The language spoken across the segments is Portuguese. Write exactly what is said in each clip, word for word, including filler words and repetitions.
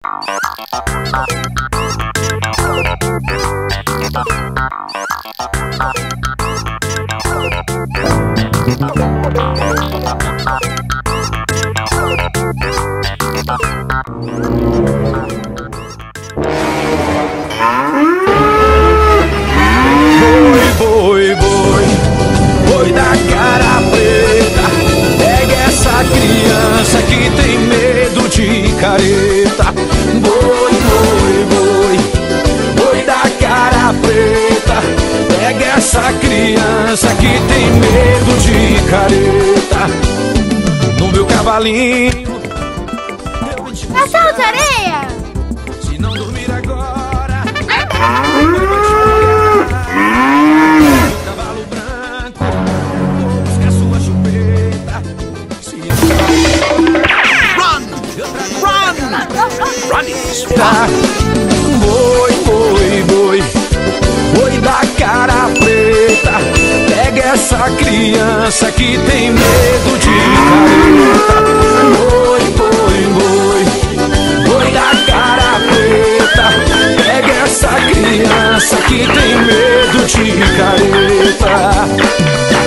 Boi, boi, boi, boi da cara preta, pega essa criança que tem medo de careta. Boi, boi, boi, boi da cara preta, pega essa criança que tem medo de careta. No meu cavalinho eu vim te buscar. Cachorro de areia! Se não dormir agora, cavalo branco, vou buscar sua chupeta. Se Run! Run! Run is tá. Boi, boi, boi, boi da cara preta, pega essa criança que tem medo de careta. Boi, boi, boi, boi da cara preta, pega essa criança que tem medo de careta.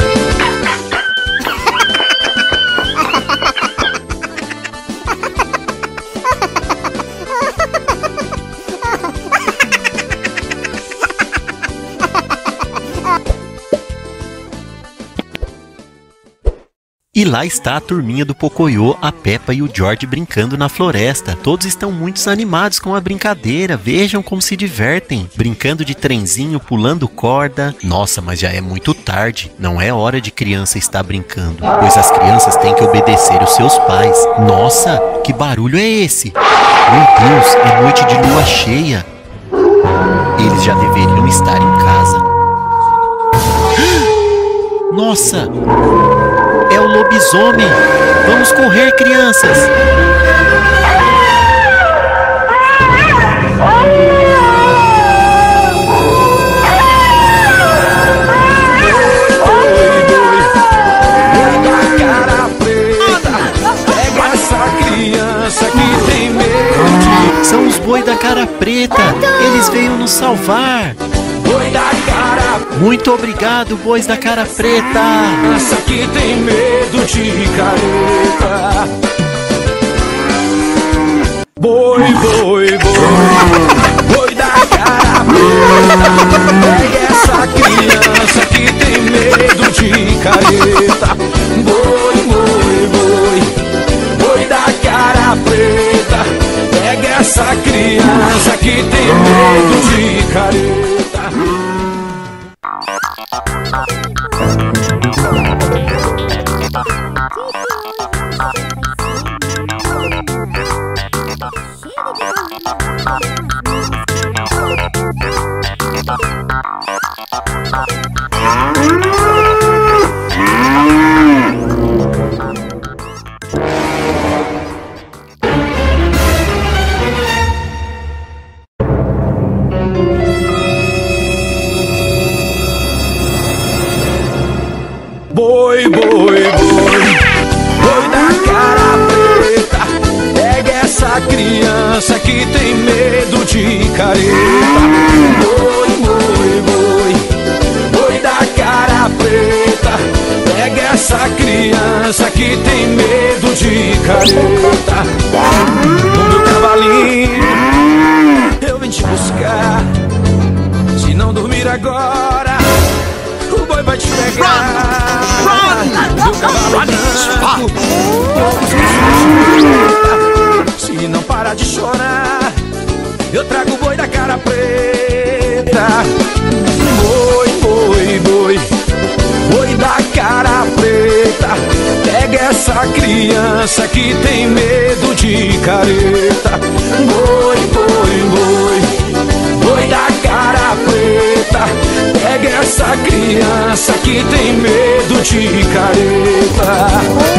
E lá está a turminha do Pocoyo, a Peppa e o George brincando na floresta. Todos estão muito animados com a brincadeira, vejam como se divertem. Brincando de trenzinho, pulando corda. Nossa, mas já é muito tarde, não é hora de criança estar brincando, pois as crianças têm que obedecer os seus pais. Nossa, que barulho é esse? Meu Deus, é noite de lua cheia. Eles já deveriam estar em casa. Nossa! É o lobisomem! Vamos correr, crianças! Pega essa criança que tem medo. São os boi da cara preta! Eles veio nos salvar! Boi da cara. Muito obrigado, bois da cara preta! Essa que tem medo de careta. Boi, boi, boi, boi da cara preta, pega essa criança que tem medo de careta. Boi, boi, boi, boi da cara preta, pega essa criança que tem medo de careta. Boi, boi, boi, boi da cara preta, pega essa criança que tem medo de careta. Boi, boi, boi, boi da cara preta, pega essa criança que tem medo de careta. No meu cavalinho eu vim te buscar. Se não dormir agora, o boi vai te pegar. Meu cavalo branco, se não parar de chorar, eu trago o boi da cara preta. Boi, boi, boi, boi da cara preta, pega essa criança que tem medo de careta. Boi, boi, boi, boi da cara preta, pega essa criança que tem medo de careta.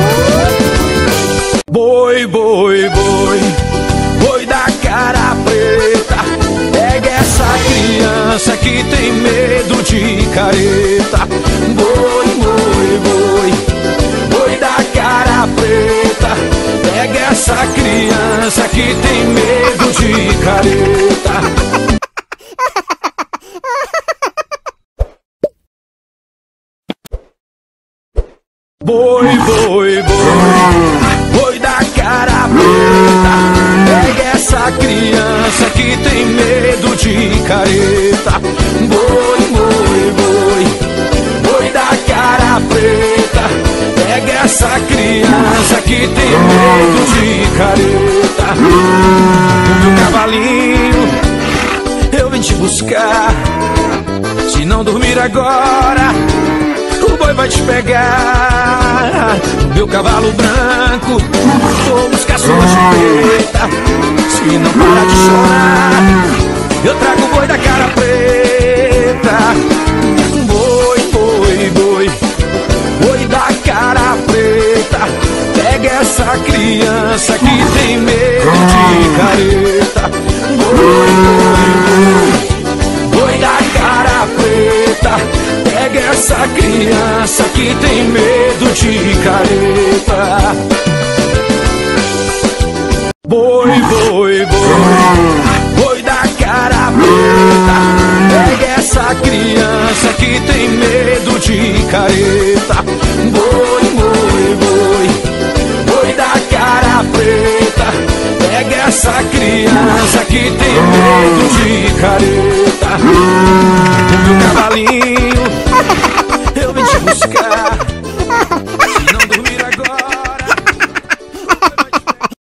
Boi, boi, boi, boi da cara preta, pega essa criança que tem medo de careta. Boi, boi, boi, boi da cara preta, pega essa criança que tem medo careta. Boi, boi, boi, boi da cara preta, pega essa criança que tem medo de careta. Boi, boi, boi, boi da cara preta, pega essa criança que tem medo de careta. Meu cavalinho, eu vim te buscar, se não dormir agora o boi vai te pegar. Meu cavalo branco, vou buscar sua chupeta. Se não parar de chorar, eu trago o boi da cara preta. Boi, boi, boi, boi da cara preta, pega essa criança que tem medo de careta. Boi, boi, boi, boi da cara preta, pega essa criança que tem medo de careta. Boi, boi, boi, boi da cara preta, pega essa criança que tem medo de careta. Boi, boi, boi, boi da cara preta, pega essa criança que tem medo de careta.